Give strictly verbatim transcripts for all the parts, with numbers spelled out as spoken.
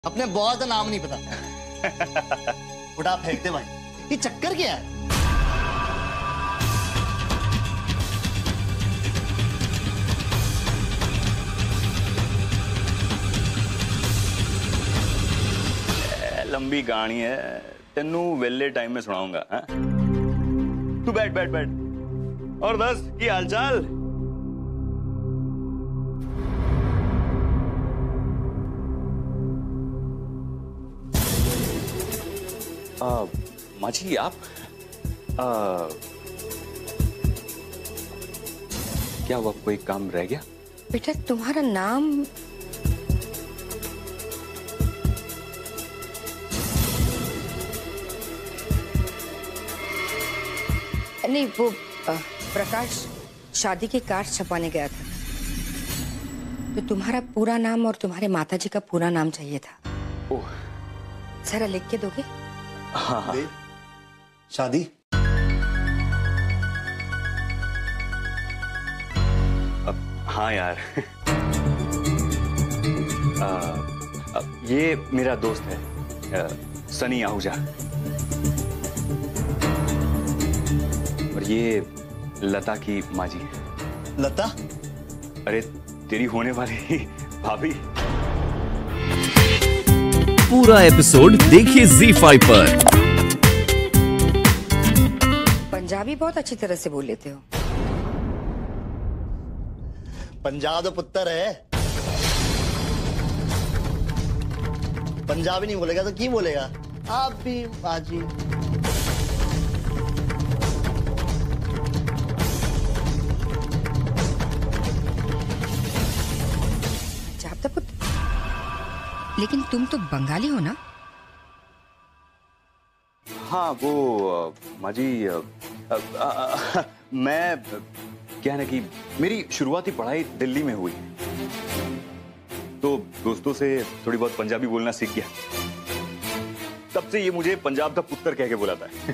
अपने बॉस का नाम नहीं पता। उठा फेंक दे भाई, ये चक्कर क्या है? लंबी कहानी है, तेनू वेले टाइम में सुनाऊंगा। हाँ? तू बैठ बैठ बैठ और दस की हालचाल। माँ जी आप आ, क्या हुआ, कोई काम रह गया? बेटा तुम्हारा नाम नहीं, वो आ, प्रकाश शादी के कार्ड छपाने गया था, तो तुम्हारा पूरा नाम और तुम्हारे माताजी का पूरा नाम चाहिए था। ओह, जरा लिख के दोगे? हाँ हाँ। शादी अब हाँ यार। आ, आ, ये मेरा दोस्त है आ, सनी आहूजा, और ये लता की माँ जी है। लता? अरे तेरी होने वाली भाभी। पूरा एपिसोड देखिए ज़ी फाइव पर। पंजाबी बहुत अच्छी तरह से बोल लेते हो। पंजाब तो पुत्र है, पंजाबी नहीं बोलेगा तो की बोलेगा? आप भी बाजी। पंजाब का पुत्र, लेकिन तुम तो बंगाली हो ना? हाँ वो माँ जी, आ, आ, आ, मैं क्या है ना कि मेरी शुरुआती पढ़ाई दिल्ली में हुई, तो दोस्तों से थोड़ी बहुत पंजाबी बोलना सीख गया। तब से ये मुझे पंजाब का पुत्र कह के बुलाता है।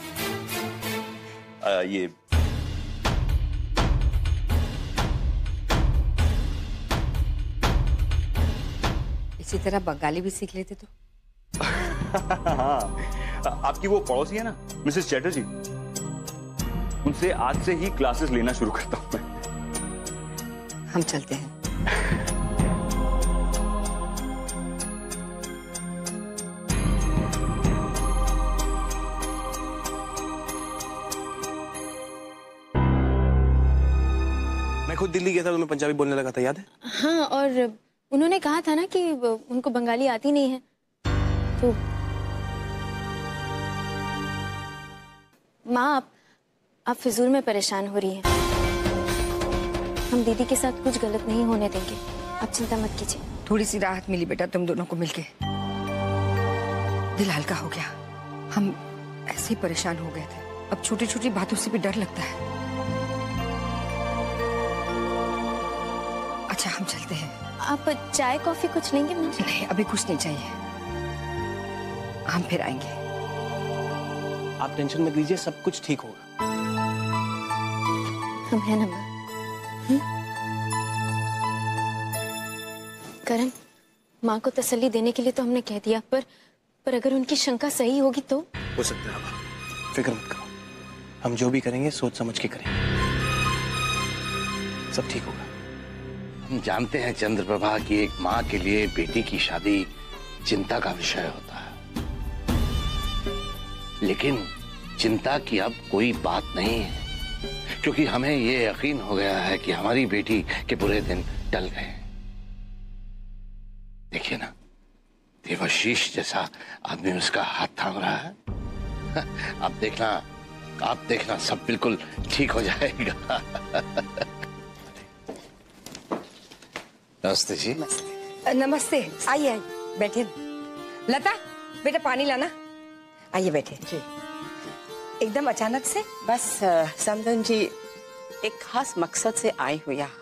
आ, ये इसी तरह बंगाली भी सीख लेते तो। हाँ, आपकी वो पड़ोसी है ना मिसेस चैटर्जी, उनसे आज से ही क्लासेस लेना शुरू करता हूं मैं। हम चलते हैं। मैं खुद दिल्ली गया था तो मैं पंजाबी बोलने लगा था, याद है? हाँ, और उन्होंने कहा था ना कि उनको बंगाली आती नहीं है, तो माँ आप आप फिजूल में परेशान हो रही हैं। हम दीदी के साथ कुछ गलत नहीं होने देंगे, आप चिंता मत कीजिए। थोड़ी सी राहत मिली बेटा तुम दोनों को मिलके, दिल हल्का हो गया। हम ऐसे ही परेशान हो गए थे, अब छोटी छोटी बातों से भी डर लगता है। अच्छा हम चलते हैं। आप चाय कॉफी कुछ लेंगे? मुझे नहीं अभी कुछ नहीं चाहिए, हम फिर आएंगे। आप टेंशन मत लीजिए, सब कुछ ठीक होगा। हम है ना माँ? करण, माँ को तसल्ली देने के लिए तो हमने कह दिया, पर पर अगर उनकी शंका सही होगी तो? हो सकता है, फिक्र मत करो, हम जो भी करेंगे सोच समझ के करेंगे, सब ठीक होगा। हम जानते हैं चंद्रप्रभा की एक माँ के लिए बेटी की शादी चिंता का विषय होता है, लेकिन चिंता की अब कोई बात नहीं है, क्योंकि हमें ये यकीन हो गया है कि हमारी बेटी के बुरे दिन टल गए। देखिए ना, देवाशीष जैसा आदमी उसका हाथ थाम रहा है। अब देखना, आप देखना सब बिल्कुल ठीक हो जाएगा। नमस्ते जी। नमस्ते, नमस्ते। आइए आइए बैठिए। लता बेटा पानी लाना। आइए बैठे। जी। एकदम अचानक से? बस समधन जी एक खास मकसद से आई हुई यहाँ।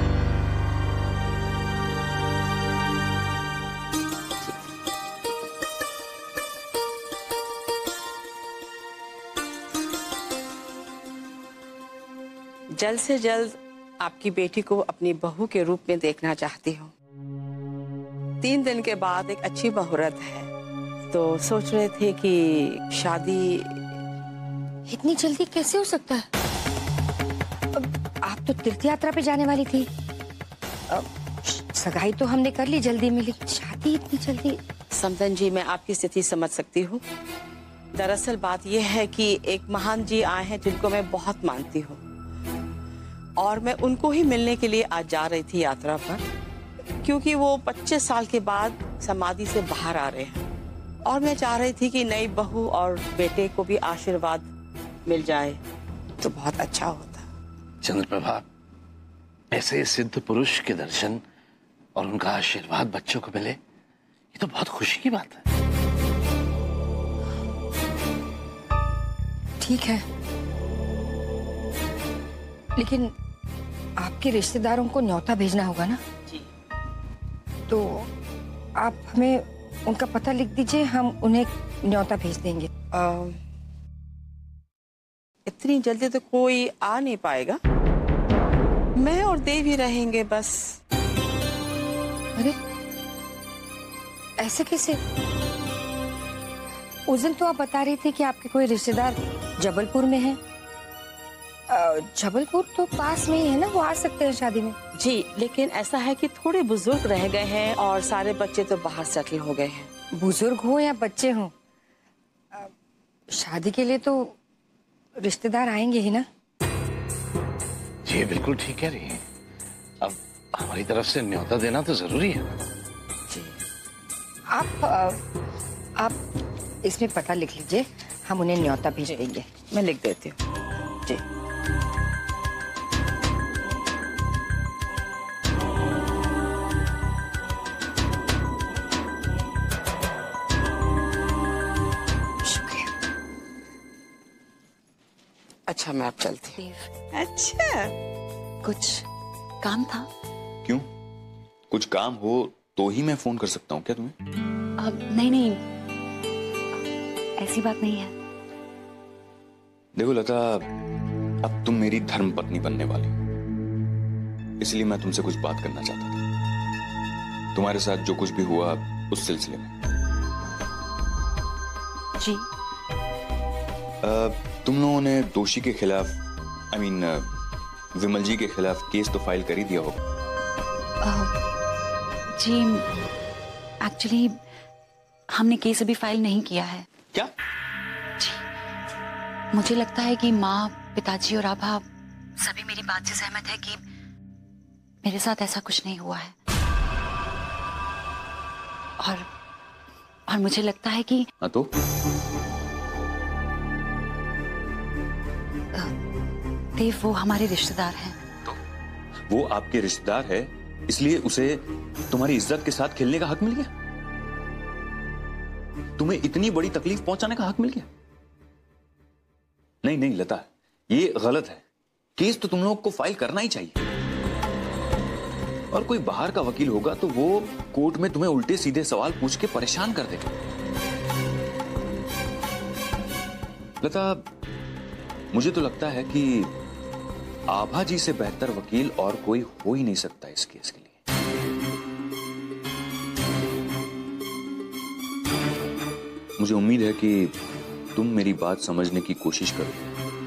जल्द से जल्द आपकी बेटी को अपनी बहू के रूप में देखना चाहती हूँ। तीन दिन के बाद एक अच्छी मुहूर्त है, तो सोच रहे थे कि शादी। इतनी जल्दी कैसे हो सकता है? अब आप तो तीर्थ यात्रा पे जाने वाली थी। अब सगाई तो हमने कर ली जल्दी में, लेकिन शादी इतनी जल्दी? समदन जी, मैं आपकी स्थिति समझ सकती हूँ। दरअसल बात यह है कि एक महान जी आए हैं जिनको मैं बहुत मानती हूँ, और मैं उनको ही मिलने के लिए आज जा रही थी यात्रा पर, क्योंकि वो पच्चीस साल के बाद समाधि से बाहर आ रहे हैं, और मैं चाह रही थी कि नई बहू और बेटे को भी आशीर्वाद मिल जाए तो बहुत अच्छा होता। चंद्रप्रभा, ऐसे सिद्ध पुरुष के दर्शन और उनका आशीर्वाद बच्चों को मिले, ये तो बहुत खुशी की बात है। ठीक है, लेकिन आपके रिश्तेदारों को न्योता भेजना होगा ना? जी। तो आप हमें उनका पता लिख दीजिए, हम उन्हें न्योता भेज देंगे। आ, इतनी जल्दी तो कोई आ नहीं पाएगा, मैं और देव ही रहेंगे बस। अरे ऐसे कैसे? उस दिन तो आप बता रही थी कि आपके कोई रिश्तेदार जबलपुर में है। जबलपुर तो पास में ही है ना, वो आ सकते हैं शादी में। जी, लेकिन ऐसा है कि थोड़े बुजुर्ग रह गए हैं और सारे बच्चे तो बाहर सेटल हो गए हैं। बुजुर्ग हो या बच्चे हो, शादी के लिए तो रिश्तेदार आएंगे ही ना। जी बिल्कुल ठीक कह रही है। अब हमारी तरफ से न्योता देना तो जरूरी है। जी, आप आप इसमें पता लिख लीजिए, हम उन्हें न्योता भेज देंगे। मैं लिख देती हूँ। जी। शुक्रिया। अच्छा, मैं अब चलती हूँ। अच्छा, कुछ काम था? क्यों? कुछ काम हो तो ही मैं फोन कर सकता हूँ क्या तुम्हें? अब नहीं नहीं, ऐसी बात नहीं है। देखो लता, अब तुम मेरी धर्म पत्नी बनने वाली हो, इसलिए मैं तुमसे कुछ बात करना चाहता था। तुम्हारे साथ जो कुछ भी हुआ उस सिलसिले में। जी। आ, तुम लोगों ने दोषी के खिलाफ, I I mean mean, Vimal ji के खिलाफ केस तो फाइल कर ही दिया होगा। जी, एक्चुअली हमने केस अभी फाइल नहीं किया है। क्या? जी, मुझे लगता है कि माँ, पिताजी और आभा सभी मेरी बात से सहमत है कि मेरे साथ ऐसा कुछ नहीं हुआ है, और और मुझे लगता है कि हाँ तो देव वो हमारे रिश्तेदार हैं। तो वो आपके रिश्तेदार है, इसलिए उसे तुम्हारी इज्जत के साथ खेलने का हक मिल गया? तुम्हें इतनी बड़ी तकलीफ पहुंचाने का हक मिल गया? नहीं नहीं लता, ये गलत है। केस तो तुम लोग को फाइल करना ही चाहिए, और कोई बाहर का वकील होगा तो वो कोर्ट में तुम्हें उल्टे सीधे सवाल पूछ के परेशान कर देगा। लता, मुझे तो लगता है कि आभा जी से बेहतर वकील और कोई हो ही नहीं सकता इस केस के लिए। मुझे उम्मीद है कि तुम मेरी बात समझने की कोशिश करो।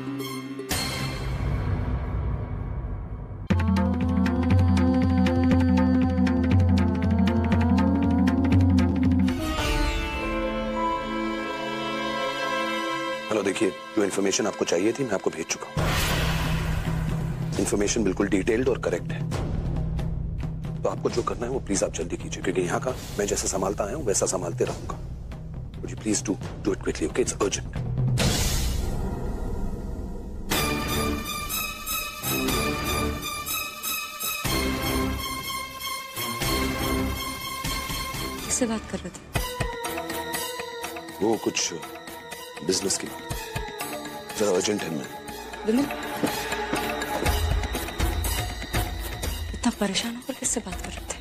हेलो, देखिए, जो इन्फॉर्मेशन आपको चाहिए थी मैं आपको भेज चुका हूं। इन्फॉर्मेशन बिल्कुल डिटेल्ड और करेक्ट है, तो आपको जो करना है वो प्लीज आप जल्दी कीजिए, क्योंकि यहाँ का मैं जैसा संभालता आया हूँ वैसा संभालते रहूंगा। Would you please do do it quickly? Okay, it's urgent. किससे बात कर रहे थे? वो कुछ बिजनेस की बात, जरा अर्जेंट है। मैं विमल, इतना परेशान होकर किससे बात कर रहे थे?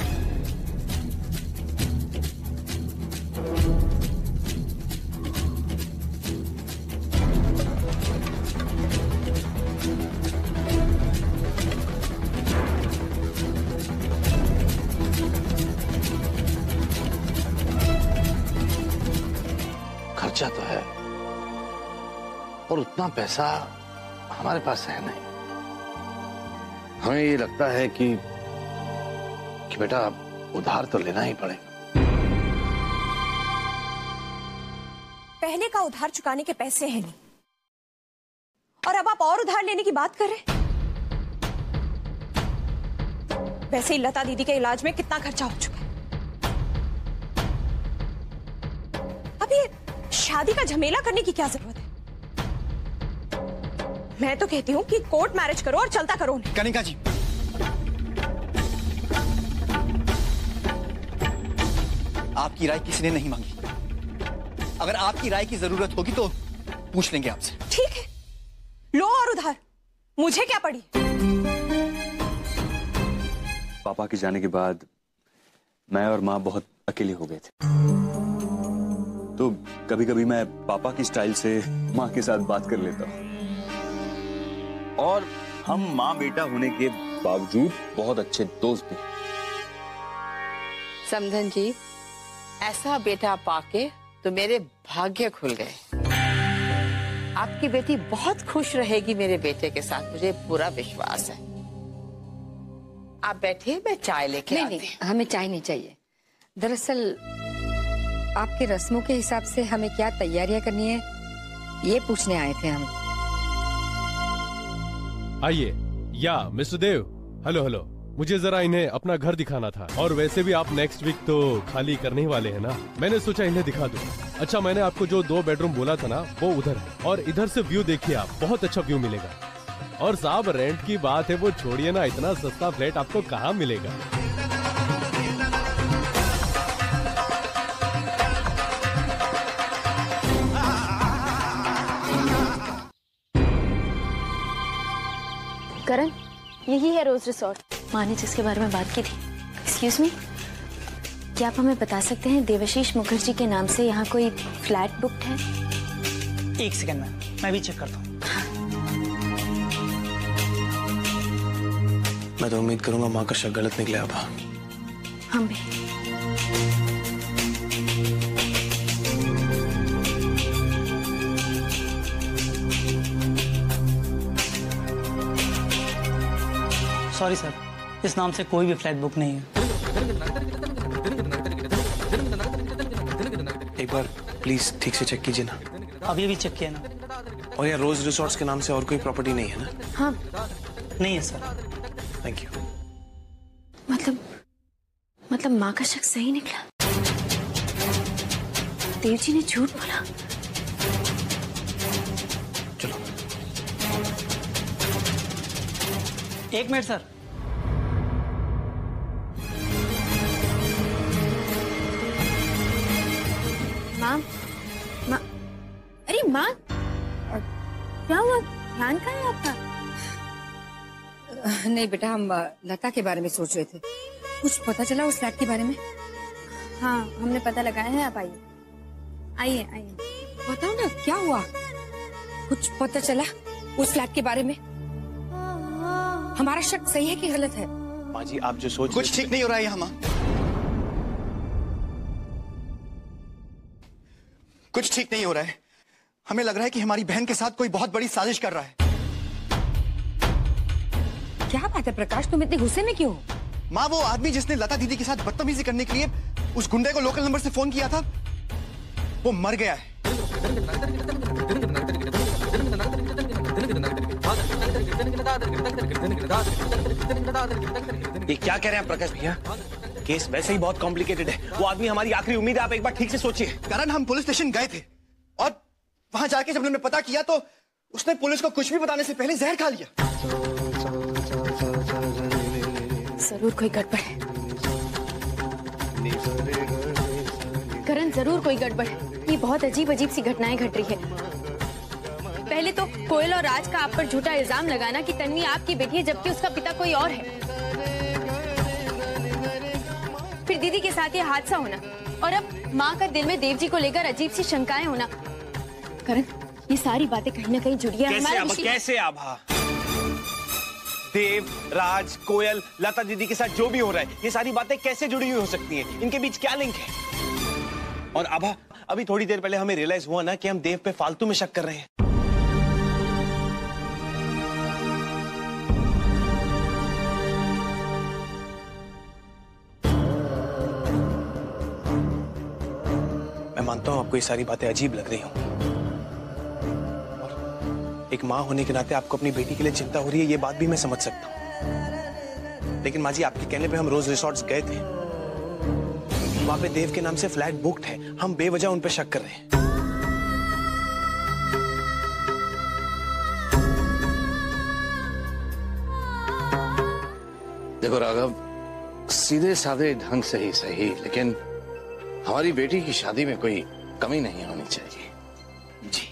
खर्चा तो है और उतना पैसा हमारे पास है नहीं। हमें ये लगता है कि कि बेटा उधार तो लेना ही पड़ेगा। पहले का उधार चुकाने के पैसे हैं नहीं और अब आप और उधार लेने की बात कर रहे हैं। वैसे ही लता दीदी के इलाज में कितना खर्चा हो चुका है। अब ये शादी का झमेला करने की क्या जरूरत है? मैं तो कहती हूँ कि कोर्ट मैरिज करो और चलता करो उन्हें। कनिका जी, आपकी राय किसी ने नहीं मांगी। अगर आपकी राय की जरूरत होगी तो पूछ लेंगे आपसे। ठीक है, लो और उधार, मुझे क्या पड़ी। पापा के जाने के बाद मैं और माँ बहुत अकेले हो गए थे, तो कभी कभी मैं पापा की स्टाइल से माँ के साथ बात कर लेता हूँ और हम माँ बेटा होने के बावजूद बहुत अच्छे दोस्त थे। समधन जी, ऐसा बेटा पाके तो मेरे भाग्य खुल गए। आपकी बेटी बहुत खुश रहेगी मेरे बेटे के साथ, मुझे पूरा विश्वास है। आप बैठिए, मैं चाय लेके नहीं आती नहीं, हमें चाय नहीं चाहिए। दरअसल आपके रस्मों के हिसाब से हमें क्या तैयारियां करनी है ये पूछने आए थे हम। आइए। या मिस्टर देव, हेलो हेलो, मुझे जरा इन्हें अपना घर दिखाना था और वैसे भी आप नेक्स्ट वीक तो खाली करने ही वाले हैं ना, मैंने सोचा इन्हें दिखा दूं। अच्छा, मैंने आपको जो दो बेडरूम बोला था ना वो उधर है और इधर से व्यू देखिए आप, बहुत अच्छा व्यू मिलेगा। और साहब रेंट की बात है वो छोड़िए ना, इतना सस्ता फ्लैट आपको कहाँ मिलेगा। करण, यही है रोज रिसोर्ट, माँ ने जिसके बारे में बात की थी। एक्सक्यूज मी, क्या आप हमें बता सकते हैं देवाशीष मुखर्जी के नाम से यहाँ कोई फ्लैट बुक्ड है? एक सेकंड में मैं भी चेक करता हूँ। मैं तो उम्मीद करूंगा माँ का शक गलत निकले। अब हम भी। सॉरी सर, इस नाम से कोई भी फ्लैट बुक नहीं है। एक बार प्लीज ठीक से चेक कीजिए ना। अभी भी चेक किया ना। और यार रोज रिसोर्ट्स के नाम से और कोई प्रॉपर्टी नहीं है ना? हाँ। नहीं है सर। Thank you. मतलब मतलब माँ का शक सही निकला? देव जी ने झूठ बोला? चलो। एक मिनट सर। माँ, माँ, अरे माँ, क्या हुआ? ध्यान कहाँ है आपका? नहीं बेटा, हम लता के बारे में सोच रहे थे। कुछ पता चला उस फ्लैट के बारे में? हाँ, हमने पता लगाया है। आप आइए आइए आइए। बताओ ना क्या हुआ, कुछ पता चला उस फ्लैट के बारे में? हमारा शक सही है कि गलत है? माँ जी आप जो सोच, कुछ ठीक नहीं हो रहा है यहाँ माँ, कुछ ठीक नहीं हो रहा है। हमें लग रहा है कि हमारी बहन के साथ कोई बहुत बड़ी साजिश कर रहा है। क्या बात है प्रकाश, तुम इतने गुस्से में क्यों? माँ, वो आदमी जिसने लता दीदी के साथ बदतमीजी करने के लिए उस गुंडे को लोकल नंबर से फोन किया था, वो मर गया है। ये क्या कह रहे हैं प्रकाश भैया? केस वैसे ही बहुत कॉम्प्लिकेटेड है। वो आदमी हमारी आखिरी उम्मीद है, आप एक बार ठीक से सोचिए। करण, हम पुलिस स्टेशन गए थे और वहां जाके जब हमने पता किया तो उसने पुलिस को कुछ भी बताने से पहले जहर खा लिया। जरूर कोई गड़बड़ है करण, जरूर कोई गड़बड़ है। ये बहुत अजीब अजीब सी घटनाएं घट रही है। पहले तो कोयल और राज का आप पर झूठा इल्जाम लगाना कि तन्वी आपकी बेटी है जबकि उसका पिता कोई और है। फिर दीदी के साथ ये हादसा होना और अब माँ का दिल में देव जी को लेकर अजीब सी शंकाएं होना। करण, ये सारी बातें कहीं ना कहीं जुड़ी है। कैसे आभा, कैसे आभा? देव, राज, कोयल, लता दीदी के साथ जो भी हो रहा है, ये सारी बातें कैसे जुड़ी हुई हो सकती हैं? इनके बीच क्या लिंक है? और आभा, अभी थोड़ी देर पहले हमें रियलाइज हुआ ना कि हम देव पे फालतू में शक कर रहे हैं। मैं मानता हूं आपको ये सारी बातें अजीब लग रही हूं, और एक मां होने के नाते आपको अपनी बेटी के लिए चिंता हो रही है, ये बात भी मैं समझ सकता हूं। लेकिन माँ जी, आपके कहने पे हम रोज रिसोर्ट्स गए थे, वहां पे देव के नाम से फ्लैट बुक्ड है, हम बेवजह उन पे शक कर रहे हैं। देखो राघव, सीधे साधे ढंग से ही सही, लेकिन हमारी बेटी की शादी में कोई कमी नहीं होनी चाहिए। जी।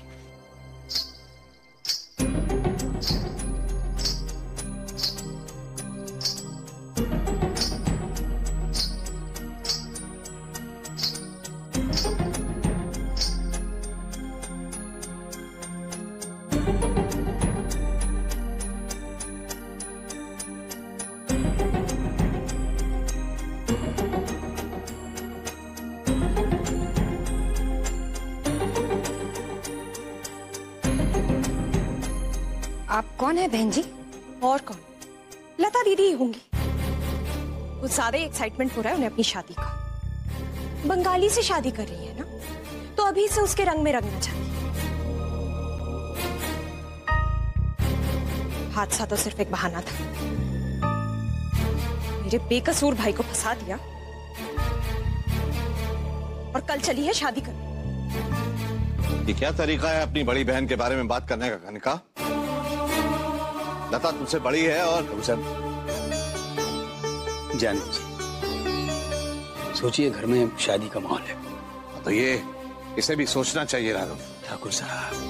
आप कौन है बहन जी? और कौन? लता दीदी ही होंगी। कुछ ज्यादा ही एक्साइटमेंट हो रहा है उन्हें अपनी शादी का। बंगाली से शादी कर रही है ना, तो अभी से उसके रंग में रंगना चाहती है। हादसा तो सिर्फ एक बहाना था, मेरे बेकसूर भाई को फंसा दिया और कल चली है शादी करने। ये क्या तरीका है अपनी बड़ी बहन के बारे में बात करने का, कनिका? लता तुमसे बड़ी है और उसे जाने जी, सोचिए घर में शादी का माहौल है, तो ये इसे भी सोचना चाहिए राघव। ठाकुर साहब,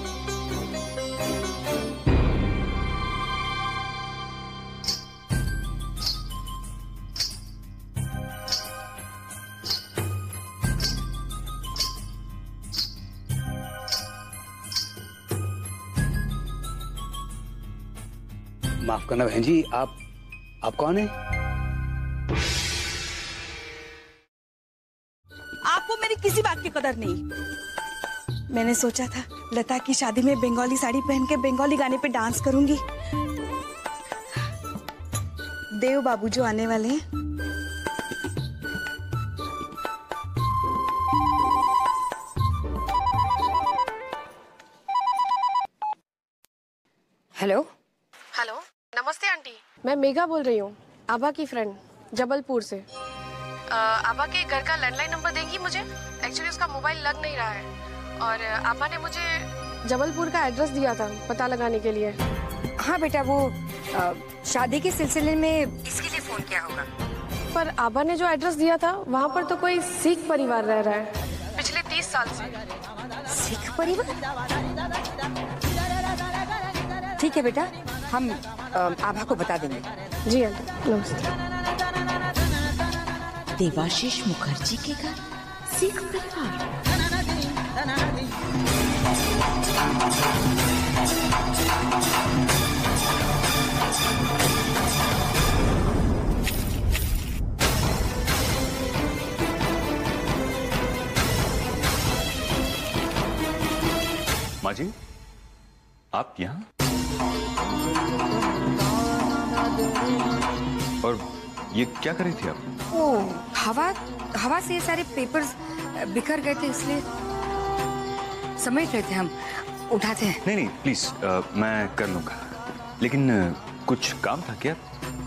माफ करना बहन जी, आप आप कौन है? आपको मेरी किसी बात की कदर नहीं। मैंने सोचा था लता की शादी में बंगाली साड़ी पहन के बंगाली गाने पे डांस करूंगी। देव बाबू जो आने वाले हैं, हेलो। हेलो, नमस्ते आंटी। मैं मेघा बोल रही हूँ, आभा की फ्रेंड, जबलपुर से। आ, आभा के घर का लैंडलाइन नंबर देंगी मुझे? एक्चुअली उसका मोबाइल लग नहीं रहा है, और आभा ने मुझे जबलपुर का एड्रेस दिया था पता लगाने के लिए। हाँ बेटा, वो आ, शादी के सिलसिले में इसके लिए फोन किया होगा। पर आभा ने जो एड्रेस दिया था वहाँ पर तो कोई सिख परिवार रह रहा है पिछले तीस साल से। सिख परिवार? ठीक है बेटा, हम आभा को बता देंगे। जी आंटी, नमस्ते। देवाशीष मुखर्जी के घर सिख परिवार। माँ जी, आप यहाँ? और ये क्या कर रही थी आप? ओ, हवा हवा से ये सारे पेपर्स बिखर गए थे, इसलिए समझ रहे थे हम। उठाते हैं। नहीं नहीं प्लीज, आ, मैं कर लूंगा, लेकिन आ, कुछ काम था क्या?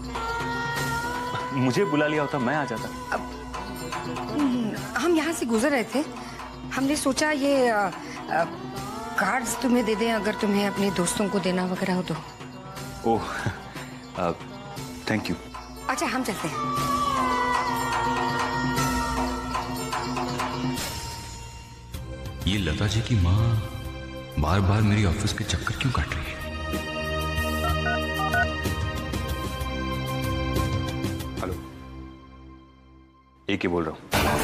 मुझे बुला लिया होता, मैं आ जाता। अब, हम यहाँ से गुजर रहे थे, हमने सोचा ये आ, आ, कार्ड्स तुम्हें दे दें, अगर तुम्हें अपने दोस्तों को देना वगैरह हो तो। Oh, thank you. अच्छा, हम चलते हैं। ये लता जी की माँ बार बार मेरी ऑफिस के चक्कर क्यों काट रही है? हेलो, एक ही बोल रहा हूँ।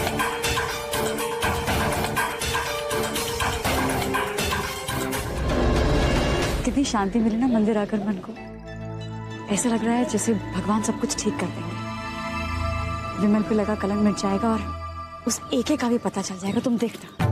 कितनी शांति मिली ना मंदिर आकर मन को। ऐसा लग रहा है जैसे भगवान सब कुछ ठीक कर देंगे। विमल पे लगा कलंक मिट जाएगा और उस एके का भी पता चल जाएगा, तुम देखना।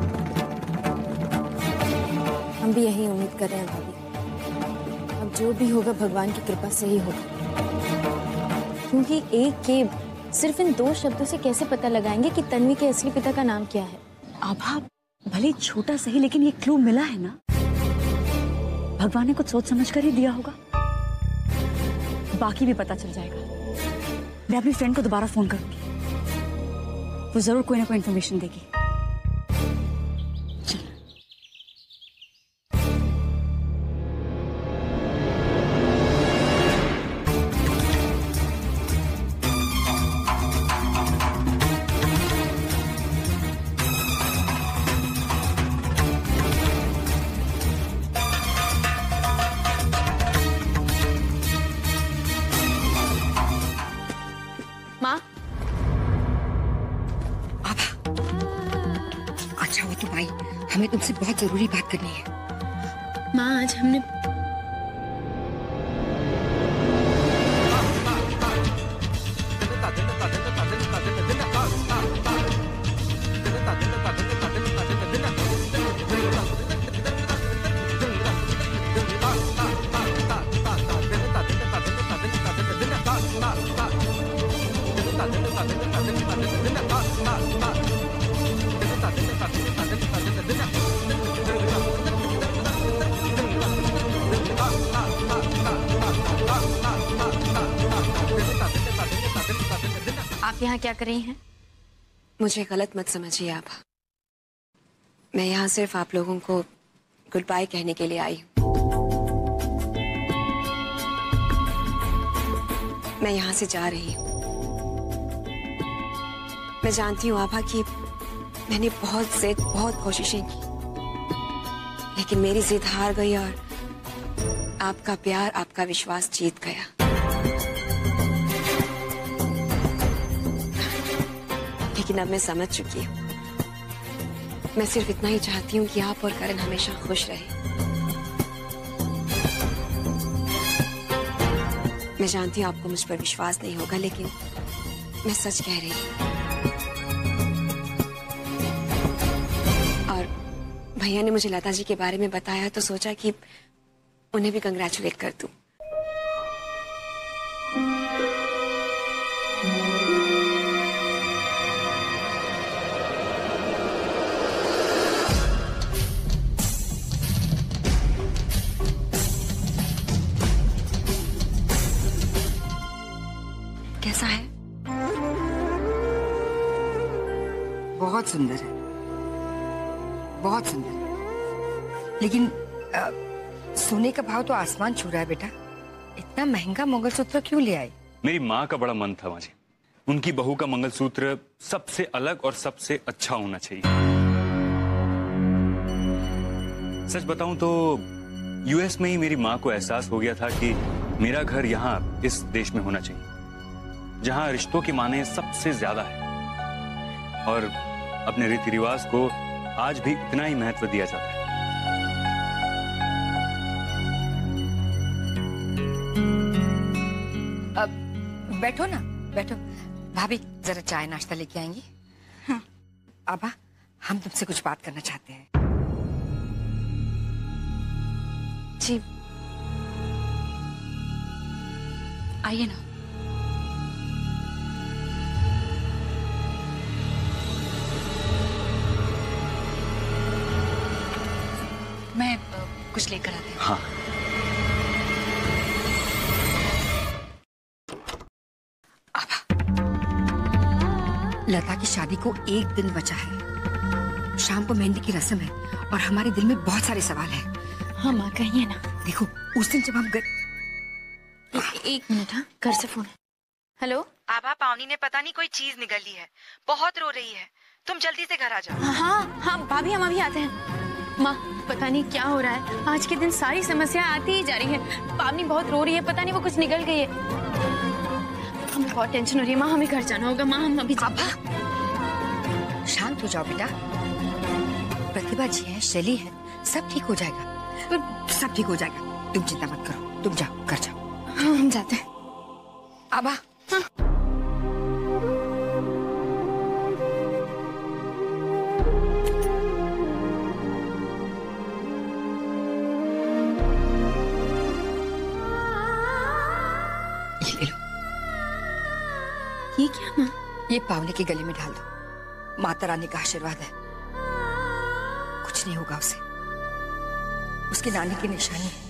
हम भी यही उम्मीद कर रहे हैं भाभी। अब जो भी होगा भगवान की कृपा से ही होगा, क्योंकि एक के सिर्फ इन दो शब्दों से कैसे पता लगाएंगे कि तन्वी के असली पिता का नाम क्या है। आभा, भले छोटा सही लेकिन ये क्लू मिला है ना, भगवान ने कुछ सोच समझ कर ही दिया होगा। बाकी भी पता चल जाएगा। मैं अपनी फ्रेंड को दोबारा फोन करूंगी, वो जरूर कोई ना कोई इन्फॉर्मेशन देगी। माँ, अच्छा वो तुम आई, हमें तुमसे बहुत जरूरी बात करनी है। माँ आज हमने आप यहाँ क्या कर रही हैं? मुझे गलत मत समझिए आप। मैं यहाँ सिर्फ आप लोगों को गुड बाय कहने के लिए आई हूँ। मैं यहाँ से जा रही हूँ। मैं जानती हूँ आभा कि मैंने बहुत जिद बहुत कोशिशें की, लेकिन मेरी जिद हार गई और आपका प्यार आपका विश्वास जीत गया। लेकिन अब मैं समझ चुकी हूँ। मैं सिर्फ इतना ही चाहती हूँ कि आप और करण हमेशा खुश रहे। मैं जानती हूँ आपको मुझ पर विश्वास नहीं होगा, लेकिन मैं सच कह रही हूँ। और भैया ने मुझे लता जी के बारे में बताया तो सोचा कि उन्हें भी कंग्रेचुलेट कर दूं। कैसा है? बहुत सुंदर है, बहुत सुंदर। लेकिन आ, सोने का भाव तो आसमान छू रहा है बेटा। इतना महंगा मंगलसूत्र क्यों ले आई? मेरी माँ का बड़ा मन था माँ जी, उनकी बहू का मंगलसूत्र सबसे अलग और सबसे अच्छा होना चाहिए। सच बताऊं तो यूएस में ही मेरी माँ को एहसास हो गया था कि मेरा घर यहाँ इस देश में होना चाहिए, जहां रिश्तों की माने सबसे ज्यादा है और अपने रीति रिवाज को आज भी इतना ही महत्व दिया जाता है। अब बैठो ना, बैठो। भाभी जरा चाय नाश्ता लेके आएंगी? हाँ। आभा, हम तुमसे कुछ बात करना चाहते हैं। जी आइए ना। मैं अ, कुछ लेकर आती हूँ। हाँ। लता की शादी को एक दिन बचा है। शाम को मेहंदी की रस्म है और हमारे दिल में बहुत सारे सवाल हैं। हाँ माँ, कहिए ना। देखो उस दिन जब हम गए। ए, एक मिनट, हाँ घर से फोन। हेलो आभा, पावनी ने पता नहीं कोई चीज निगल ली है, बहुत रो रही है, तुम जल्दी से घर आ जाओ। हाँ हाँ हाँ भाभी, हम अभी आते हैं। माँ पता नहीं क्या हो रहा है, आज के दिन सारी समस्या आती ही जा रही है। पावनी बहुत रो रही है, पता नहीं वो कुछ निकल गई है। हमें बहुत टेंशन हो रही है माँ, हमें घर जाना होगा। माँ हम अभी जाते। शांत हो जाओ बेटा, प्रतिभा जी है, शैली है, सब ठीक हो जाएगा, सब ठीक हो जाएगा। तुम चिंता मत करो, तुम जाओ, घर जाओ। हाँ हम जाते हैं। आभा, हाँ। ये क्या माँ? ये पावनी के गले में डाल दो, माता रानी का आशीर्वाद है। कुछ नहीं होगा उसे, उसकी नानी की निशानी है।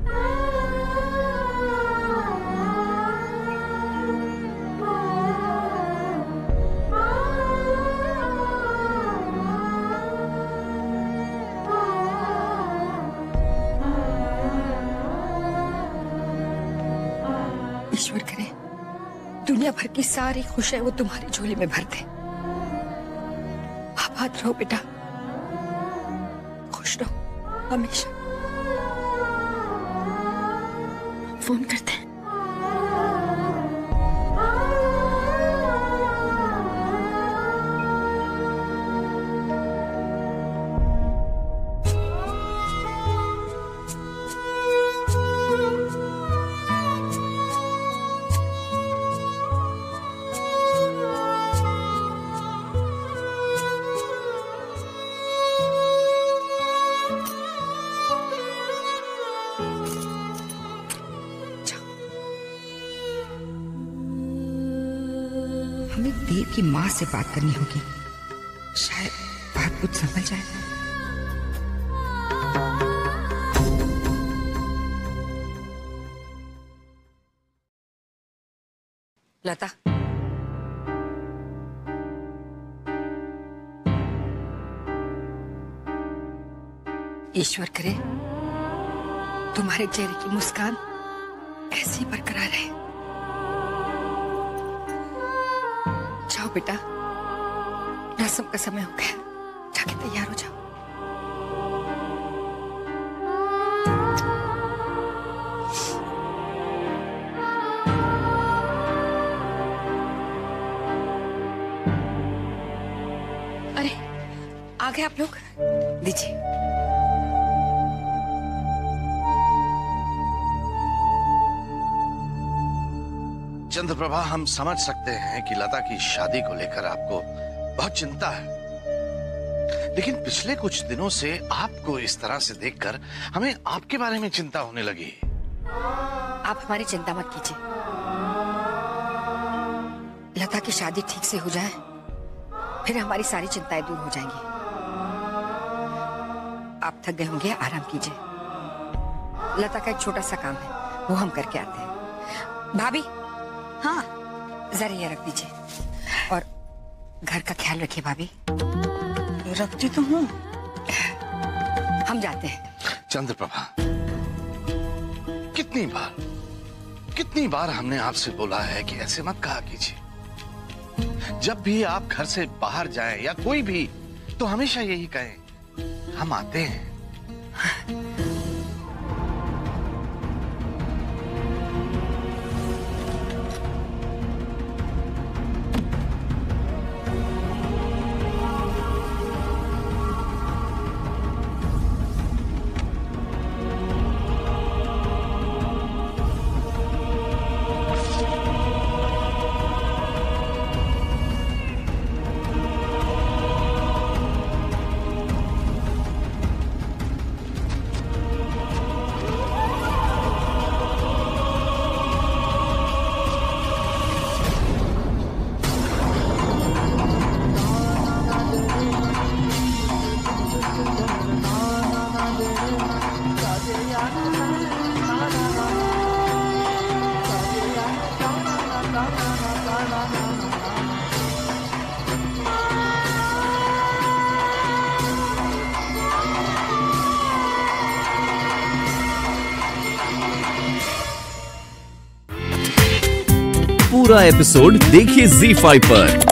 ईश्वर करे दुनिया भर की सारी खुशियां वो तुम्हारी झोली में भर दे। आबाद रहो बेटा, खुश रहो हमेशा। फोन करते हैं। हमें देव की माँ से बात करनी होगी, शायद बात कुछ समझ जाए। लता, ईश्वर करे तुम्हारे चेहरे की मुस्कान ऐसी बरकरार रहे। जाओ बेटा, रस्म का समय हो गया, जाके तैयार हो जाओ। अरे आ गए आप लोग, दीजिए। चंद्रप्रभा, हम समझ सकते हैं कि लता की शादी को लेकर आपको बहुत चिंता है, लेकिन पिछले कुछ दिनों से आपको इस तरह से देखकर हमें आपके बारे में चिंता होने लगी। आप हमारी चिंता मत कीजिए, लता की शादी ठीक से हो जाए फिर हमारी सारी चिंताएं दूर हो जाएंगी। आप थक गए होंगे, आराम कीजिए। लता का एक छोटा सा काम है, वो हम करके आते हैं। भाभी, हाँ जरा ये रख दीजिए और घर का ख्याल रखिए। भाभी, रखती तो हूँ। हम जाते हैं। चंद्रप्रभा, कितनी बार कितनी बार हमने आपसे बोला है कि ऐसे मत कहा कीजिए। जब भी आप घर से बाहर जाएं या कोई भी, तो हमेशा यही कहें, हम आते हैं। पूरा एपिसोड देखिए ज़ी फाइव पर।